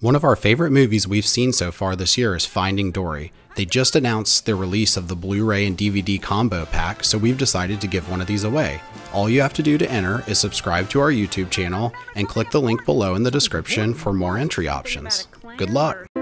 One of our favorite movies we've seen so far this year is Finding Dory. They just announced the release of the Blu-ray and DVD combo pack, so we've decided to give one of these away. All you have to do to enter is subscribe to our YouTube channel and click the link below in the description for more entry options. Good luck!